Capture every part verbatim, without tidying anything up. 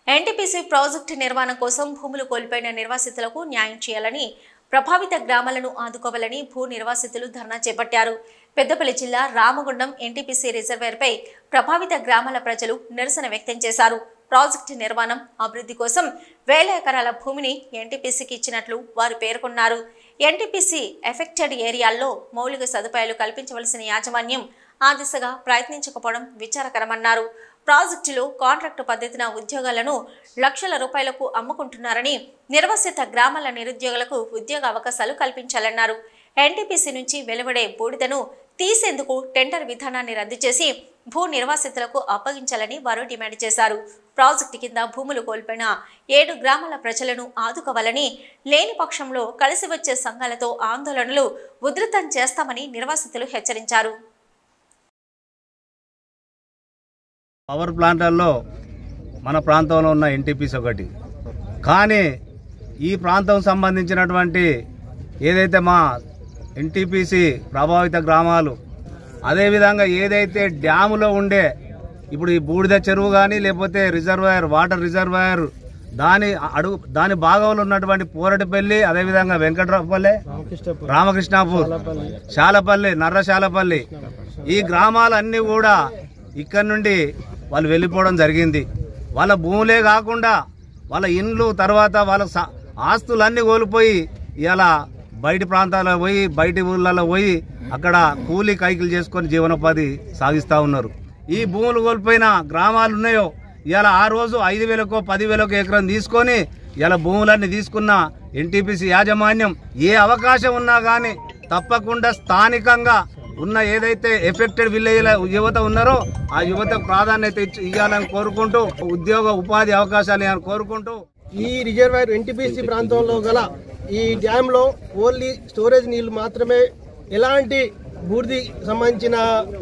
NTPC project నిర్మాణ కోసం భూములు కోల్పోయిన నిర్వాసితులకు న్యాయం చేయాలని, ప్రభావిత గ్రామాలను ఆదుకోవాలని భూ నిర్వాసితులు ధర్నా చేపట్టారు. పెద్దపల్లి జిల్లా రామగుండం ఎన్టీపీసీ రిజర్వేర్పై ప్రభావిత గ్రామాల ప్రజలు నిరసన వ్యక్తం చేశారు. ప్రాజెక్టు నిర్మాణం, అభివృద్ధి కోసం వేల ఎకరాల భూమిని ఎన్టీపీసీకి ఇచ్చినట్లు వారు పేర్కొన్నారు. ఎన్టీపీసీ ఎఫెక్టెడ్ ఏరియాల్లో మౌలిక సదుపాయాలు కల్పించవలసిన యాజమాన్యం ఆ దిశగా ప్రయత్నించకపోవడం విచారకరమన్నారు. ప్రాజెక్టులో కాంట్రాక్టు పద్ధతిన ఉద్యోగాలను లక్షల రూపాయలకు అమ్ముకుంటున్నారని, నిర్వసిత గ్రామాల నిరుద్యోగులకు ఉద్యోగ అవకాశాలు కల్పించాలన్నారు. ఎన్టీపీసీ నుంచి వెలువడే బూడిదను తీసేందుకు టెండర్ విధానాన్ని రద్దు చేసి భూ నిర్వాసితులకు అప్పగించాలని వారు డిమాండ్ చేశారు. ప్రాజెక్టు కింద భూములు కోల్పోయిన ఏడు గ్రామాల ప్రజలను ఆదుకోవాలని, లేని పక్షంలో కలిసి వచ్చే సంఘాలతో ఆందోళనలు ఉధృతం చేస్తామని నిర్వాసితులు హెచ్చరించారు. పవర్ ప్లాంట్లలో మన ప్రాంతంలో ఉన్న ఎన్టీపీసీ ఒకటి, కానీ ఈ ప్రాంతం సంబంధించినటువంటి ఏదైతే మా ఎన్టీపీసీ ప్రభావిత గ్రామాలు, అదేవిధంగా ఏదైతే డ్యాములో ఉండే ఇప్పుడు ఈ బూడిద చెరువు కానీ లేకపోతే రిజర్వాయర్ వాటర్ రిజర్వాయర్ దాని అడుగు దాని భాగంలో ఉన్నటువంటి పోరటిపల్లి, అదేవిధంగా వెంకట్రావుపల్లి, రామకృష్ణాపూర్, శాలపల్లి, నర్రశాలపల్లి, ఈ గ్రామాలన్నీ కూడా ఇక్కడ నుండి వాళ్ళు వెళ్ళిపోవడం జరిగింది. వాళ్ళ భూములే కాకుండా వాళ్ళ ఇండ్లు, తర్వాత వాళ్ళ ఆస్తులన్నీ కోల్పోయి ఇలా బయటి ప్రాంతాలకు పోయి బయటి ఊళ్ళలో పోయి అక్కడ కూలీ కైకిలు చేసుకొని జీవనోపాధి సాగిస్తూ ఉన్నారు. ఈ భూములు కోల్పోయిన గ్రామాలు ఉన్నాయో ఇలా ఆ రోజు ఐదు వేలకో పదివేలకో ఎకరం తీసుకొని ఇలా భూములన్నీ తీసుకున్న ఎన్టీపీసీ యాజమాన్యం ఏ అవకాశం ఉన్నా కానీ తప్పకుండా స్థానికంగా ఉన్న ఏదైతే ఎఫెక్టెడ్ విలేజ్ యువత ఉన్నారో ఆ యువత ప్రాధాన్యత ఇవ్వాలని కోరుకుంటూ, ఉద్యోగ ఉపాధి అవకాశాలు ఇవ్వాలని కోరుకుంటూ, ఈ రిజర్వాయర్ ఎన్టీపీసీ ప్రాంతంలో గల ఈ డ్యామ్ లో ఓన్లీ స్టోరేజ్ నీళ్లు మాత్రమే, ఎలాంటి బూడిది సంబంధించిన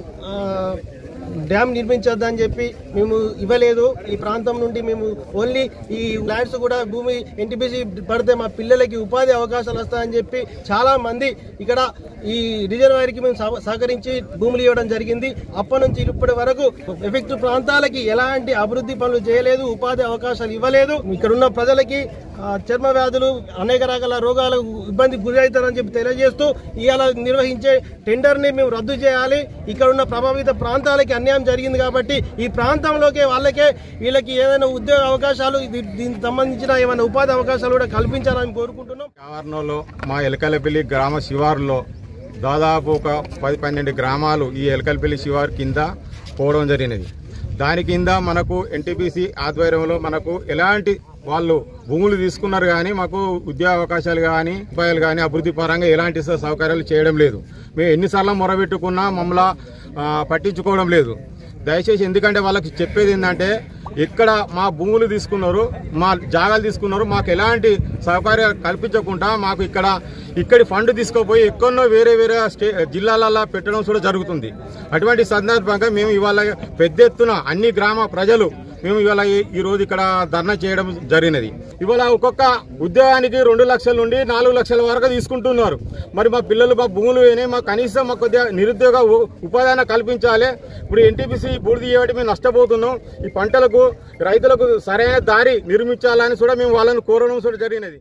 డ్యామ్ నిర్మించొద్దని చెప్పి మేము ఇవ్వలేదు. ఈ ప్రాంతం నుండి మేము ఓన్లీ ఈ ల్యాండ్స్ కూడా భూమి ఎన్టీపీసీ పడితే మా పిల్లలకి ఉపాధి అవకాశాలు వస్తాయని చెప్పి చాలా మంది ఇక్కడ ఈ రిజర్వాయర్కి మేము సహకరించి భూములు ఇవ్వడం జరిగింది. అప్పటి నుంచి ఇప్పటి వరకు ఎఫెక్ట్ ప్రాంతాలకి ఎలాంటి అభివృద్ధి పనులు చేయలేదు, ఉపాధి అవకాశాలు ఇవ్వలేదు. ఇక్కడున్న ప్రజలకి చర్మ వ్యాధులు, అనేక రకాల రోగాలకు ఇబ్బందికి గురి అవుతారని చెప్పి తెలియజేస్తూ ఇవాళ నిర్వహించే టెండర్ని మేము రద్దు చేయాలి. ఇక్కడ ఉన్న ప్రభావిత ప్రాంతాలకి అన్యాయం జరిగింది కాబట్టి ఈ ప్రాంతంలోకే వాళ్ళకే వీళ్ళకి ఏదైనా ఉద్యోగ అవకాశాలు, దీనికి సంబంధించిన ఏమైనా ఉపాధి అవకాశాలు కూడా కల్పించాలని కోరుకుంటున్నాం. కావర్నలో మా ఎలకలపల్లి గ్రామ శివారులో దాదాపు ఒక పది పన్నెండు గ్రామాలు ఈ ఎలకలపల్లి శివారు కింద పోవడం జరిగినది. దాని కింద మనకు ఎన్టీపీసీ ఆధ్వర్యంలో మనకు ఎలాంటి వాళ్ళు భూములు తీసుకున్నారు కానీ మాకు ఉద్యోగ అవకాశాలు కానీ ఉపాయాలు కానీ అభివృద్ధి పరంగా ఎలాంటి సౌకర్యాలు చేయడం లేదు. మేము ఎన్నిసార్లు మొరబెట్టుకున్నా మమ్మల్ని పట్టించుకోవడం లేదు. దయచేసి ఎందుకంటే వాళ్ళకి చెప్పేది ఏంటంటే, ఎక్కడ మా భూములు తీసుకున్నారు, మా జాగాలు తీసుకున్నారు, మాకు ఎలాంటి సౌకర్యాలు కల్పించకుండా మాకు ఇక్కడ ఇక్కడి ఫండ్ తీసుకుపోయి ఎక్కడో వేరే వేరే స్టే జిల్లాలలో పెట్టడం కూడా జరుగుతుంది. అటువంటి సందర్భంగా మేము ఇవాళ పెద్ద ఎత్తున అన్ని గ్రామ ప్రజలు మేము ఇవాళ ఈ రోజు ఇక్కడ ధర్నా చేయడం జరిగినది. ఇవాళ ఒక్కొక్క ఉద్యోగానికి రెండు లక్షల నుండి నాలుగు లక్షల వరకు తీసుకుంటున్నారు. మరి మా పిల్లలు మా భూములు పోయినాయి, మా కనీసం మా కొద్దిగా నిరుద్యోగ ఉపాధి కల్పించాలి. ఇప్పుడు ఎన్టీపీసీ బూడిద చేయబట్టి మేము నష్టపోతున్నాం. ఈ పంటలకు రైతులకు సరైన దారి నిర్మించాలని కూడా మేము వాళ్ళని కోరడం కూడా జరిగినది.